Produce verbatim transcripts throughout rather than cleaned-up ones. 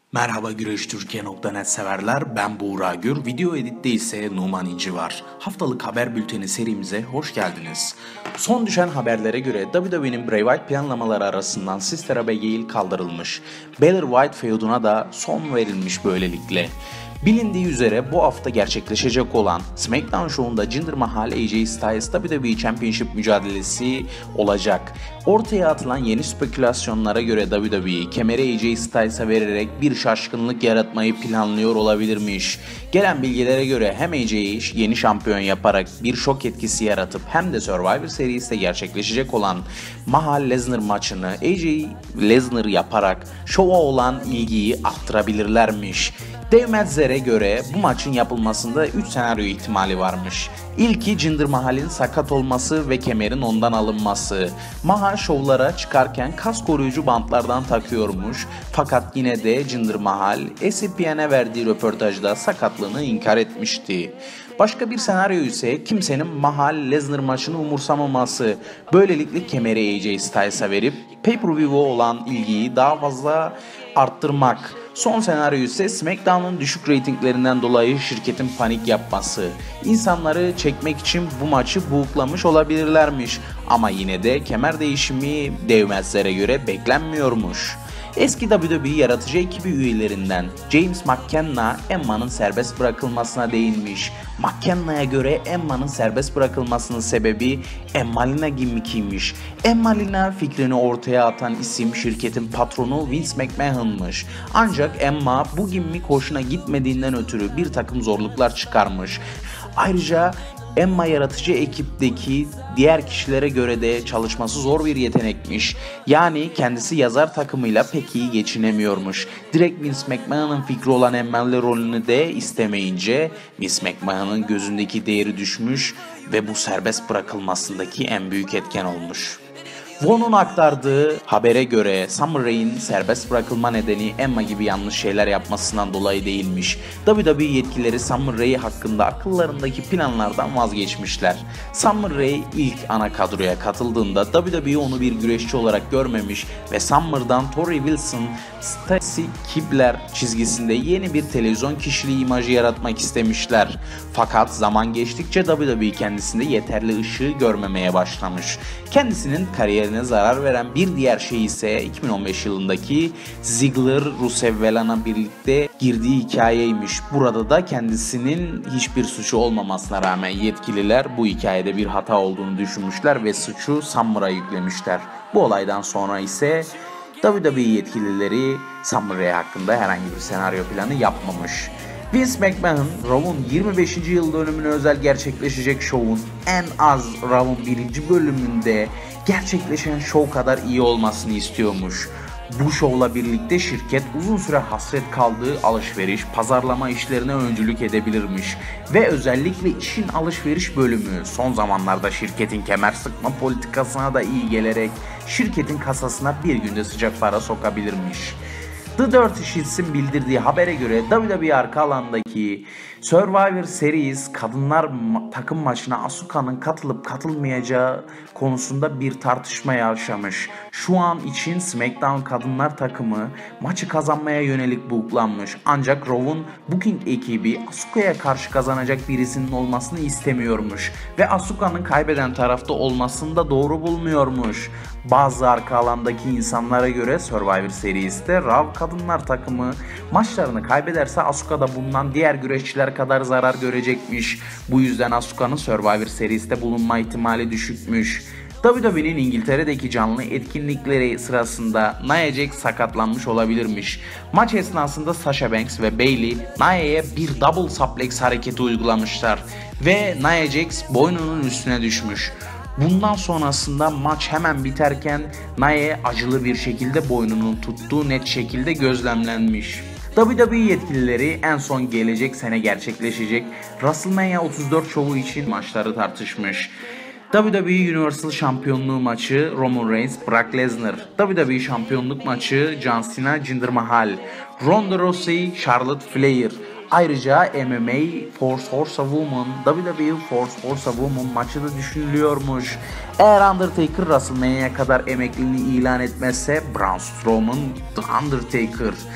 Merhaba Güreş Türkiye nokta net severler, ben Buğra Gür. Video editte ise Numan İnci var. Haftalık haber bülteni serimize hoş geldiniz. Son düşen haberlere göre W W E'nin Bray Wyatt planlamaları arasından Sister Abigail kaldırılmış. Balor Wyatt feuduna da son verilmiş böylelikle. Bilindiği üzere bu hafta gerçekleşecek olan SmackDown Show'unda Jinder Mahal A J Styles W W E Championship mücadelesi olacak. Ortaya atılan yeni spekülasyonlara göre W W E kemeri A J Styles'a vererek bir şaşkınlık yaratmayı planlıyor olabilirmiş. Gelen bilgilere göre hem A J'yi yeni şampiyon yaparak bir şok etkisi yaratıp hem de Survivor serisinde gerçekleşecek olan Mahal Lesnar maçını A J Lesnar yaparak şova olan ilgiyi arttırabilirlermiş. Dave Meltzer'e göre bu maçın yapılmasında üç senaryo ihtimali varmış. İlki Jinder Mahal'in sakat olması ve kemerin ondan alınması. Mahal şovlara çıkarken kas koruyucu bantlardan takıyormuş. Fakat yine de Jinder Mahal S E P N'e verdiği röportajda sakatlığını inkar etmişti. Başka bir senaryo ise kimsenin Mahal Lesnar maçını umursamaması. Böylelikle kemeri A J Styles'a verip pay-per-view'a olan ilgiyi daha fazla arttırmak. Son senaryo ise SmackDown'un düşük reytinglerinden dolayı şirketin panik yapması. İnsanları çekmek için bu maçı buklamış olabilirlermiş. Ama yine de kemer değişimi Dave Meltzer'e göre beklenmiyormuş. Eski W W E yaratıcı ekibi üyelerinden James McKenna, Emma'nın serbest bırakılmasına değinmiş. McKenna'ya göre Emma'nın serbest bırakılmasının sebebi Emmalina gimmickiymiş. Emmalina fikrini ortaya atan isim şirketin patronu Vince McMahon'mış. Ancak Emma bu gimmick hoşuna gitmediğinden ötürü bir takım zorluklar çıkarmış. Ayrıca Emma yaratıcı ekipteki diğer kişilere göre de çalışması zor bir yetenekmiş. Yani kendisi yazar takımıyla pek iyi geçinemiyormuş. Direkt Vince McMahon'ın fikri olan Emma'lı rolünü de istemeyince Vince McMahon'ın gözündeki değeri düşmüş ve bu serbest bırakılmasındaki en büyük etken olmuş. Von'un aktardığı habere göre Summer Rae'in serbest bırakılma nedeni Emma gibi yanlış şeyler yapmasından dolayı değilmiş. W W E yetkilileri Summer Rae hakkında akıllarındaki planlardan vazgeçmişler. Summer Rae ilk ana kadroya katıldığında W W E onu bir güreşçi olarak görmemiş ve Summer'dan Tori Wilson, Stacy Keibler çizgisinde yeni bir televizyon kişiliği imajı yaratmak istemişler. Fakat zaman geçtikçe W W E kendisinde yeterli ışığı görmemeye başlamış. Kendisinin kariyerine zarar veren bir diğer şey ise iki bin on beş yılındaki Ziggler Rusev ve Lana birlikte girdiği hikayeymiş. Burada da kendisinin hiçbir suçu olmamasına rağmen yetkililer bu hikayede bir hata olduğunu düşünmüşler ve suçu Summer'a yüklemişler. Bu olaydan sonra ise W W E yetkilileri Summer Rae hakkında herhangi bir senaryo planı yapmamış. Vince McMahon, Raw'un yirmi beşinci yıl dönümüne özel gerçekleşecek şovun en az Raw'un birinci bölümünde gerçekleşen şov kadar iyi olmasını istiyormuş. Bu şovla birlikte şirket uzun süre hasret kaldığı alışveriş, pazarlama işlerine öncülük edebilirmiş. Ve özellikle işin alışveriş bölümü son zamanlarda şirketin kemer sıkma politikasına da iyi gelerek şirketin kasasına bir günde sıcak para sokabilirmiş. The Dirty Sheets'in bildirdiği habere göre W W E arka alandaki Survivor Series kadınlar ma- takım maçına Asuka'nın katılıp katılmayacağı konusunda bir tartışma yaşamış. Şu an için SmackDown kadınlar takımı maçı kazanmaya yönelik booklanmış. Ancak Raw'un booking ekibi Asuka'ya karşı kazanacak birisinin olmasını istemiyormuş. Ve Asuka'nın kaybeden tarafta olmasını da doğru bulmuyormuş. Bazı arka alandaki insanlara göre Survivor Series'te Raw kadınlar takımı maçlarını kaybederse Asuka da bundan diğer güreşçiler kadar zarar görecekmiş. Bu yüzden Asuka'nın Survivor Series'te bulunma ihtimali düşükmüş. W W E'nin İngiltere'deki canlı etkinlikleri sırasında Nia Jax sakatlanmış olabilirmiş. Maç esnasında Sasha Banks ve Bayley Nia'ya bir double suplex hareketi uygulamışlar ve Nia Jax boynunun üstüne düşmüş. Bundan sonrasında maç hemen biterken Nia acılı bir şekilde boynunun tuttuğu net şekilde gözlemlenmiş. W W E yetkilileri en son gelecek sene gerçekleşecek WrestleMania otuz dört şovu için maçları tartışmış. W W E Universal Şampiyonluğu maçı Roman Reigns, Brock Lesnar, W W E Şampiyonluk maçı John Cena, Jinder Mahal, Ronda Rousey, Charlotte Flair. Ayrıca M M A Force Horse Woman, W W E Force Horse Woman maçı da düşünülüyormuş. Eğer Undertaker WrestleMania'ya kadar emekliliğini ilan etmezse Braun Strowman The Undertaker.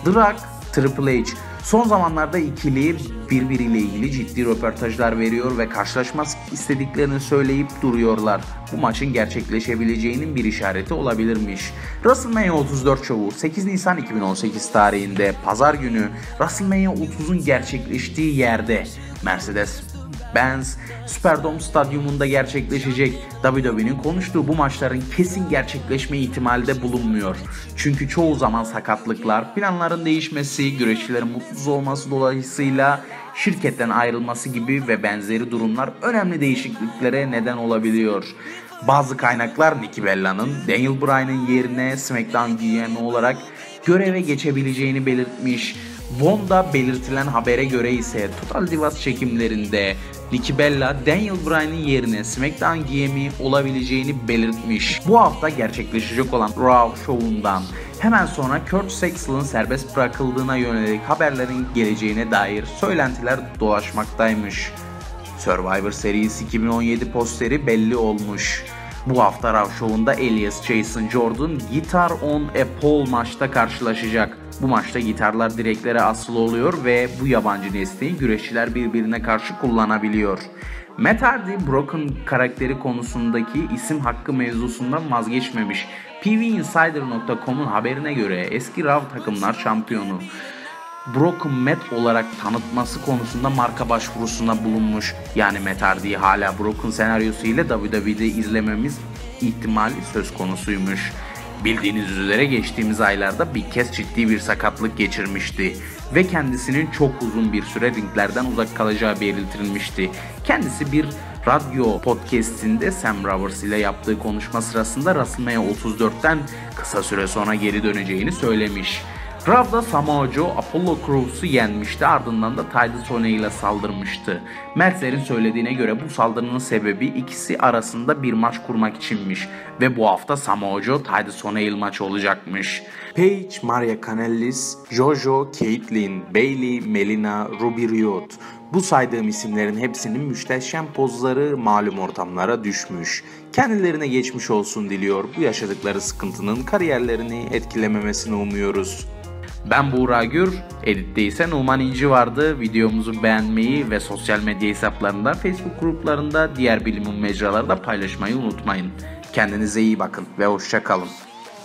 Drak, Triple H. Son zamanlarda ikili birbiriyle ilgili ciddi röportajlar veriyor ve karşılaşmak istediklerini söyleyip duruyorlar. Bu maçın gerçekleşebileceğinin bir işareti olabilirmiş. WrestleMania otuz dört şovu sekiz Nisan iki bin on sekiz tarihinde Pazar günü WrestleMania otuzun gerçekleştiği yerde Mercedes Benz Superdome Stadyumunda gerçekleşecek. W W E'nin konuştuğu bu maçların kesin gerçekleşme ihtimali de bulunmuyor. Çünkü çoğu zaman sakatlıklar, planların değişmesi, güreşçilerin mutsuz olması dolayısıyla şirketten ayrılması gibi ve benzeri durumlar önemli değişikliklere neden olabiliyor. Bazı kaynaklar Nikki Bella'nın Daniel Bryan'ın yerine SmackDown G M olarak göreve geçebileceğini belirtmiş. Von'da belirtilen habere göre ise Total Divas çekimlerinde Nikki Bella, Daniel Bryan'ın yerine SmackDown G M olabileceğini belirtmiş. Bu hafta gerçekleşecek olan Raw şovundan hemen sonra Kurt Saxon'ın serbest bırakıldığına yönelik haberlerin geleceğine dair söylentiler dolaşmaktaymış. Survivor Series iki bin on yedi posteri belli olmuş. Bu hafta Raw şovunda Elias Jason Jordan Guitar on a Pole maçta karşılaşacak. Bu maçta gitarlar direklere asılı oluyor ve bu yabancı nesneyi güreşçiler birbirine karşı kullanabiliyor. Matt Hardy, Brock'un karakteri konusundaki isim hakkı mevzusundan vazgeçmemiş. P V Insider nokta com'un haberine göre eski Raw takımlar şampiyonu Brock'u Matt olarak tanıtması konusunda marka başvurusuna bulunmuş. Yani Matt Hardy'yi hala Brock'un senaryosu ile W W E'de izlememiz ihtimali söz konusuymuş. Bildiğiniz üzere geçtiğimiz aylarda bir kez ciddi bir sakatlık geçirmişti ve kendisinin çok uzun bir süre ringlerden uzak kalacağı belirtilmişti. Kendisi bir radyo podcastinde Sam Roberts ile yaptığı konuşma sırasında WrestleMania otuz dörtten kısa süre sonra geri döneceğini söylemiş. Raw'da Samoa Joe Apollo Crews'u yenmişti, ardından da Titus O'Neil ile saldırmıştı. Meltzer'in söylediğine göre bu saldırının sebebi ikisi arasında bir maç kurmak içinmiş ve bu hafta Samoa Joe Titus O'Neil maçı olacakmış. Paige, Maria Kanellis, Jojo, Caitlyn, Bayley, Melina, Ruby Riott. Bu saydığım isimlerin hepsinin müsteşem pozları malum ortamlara düşmüş. Kendilerine geçmiş olsun diliyor. Bu yaşadıkları sıkıntının kariyerlerini etkilememesini umuyoruz. Ben Buğra Gür, editte ise Numan İnci vardı. Videomuzu beğenmeyi ve sosyal medya hesaplarında, Facebook gruplarında, diğer bilim mecralarda paylaşmayı unutmayın. Kendinize iyi bakın ve hoşça kalın.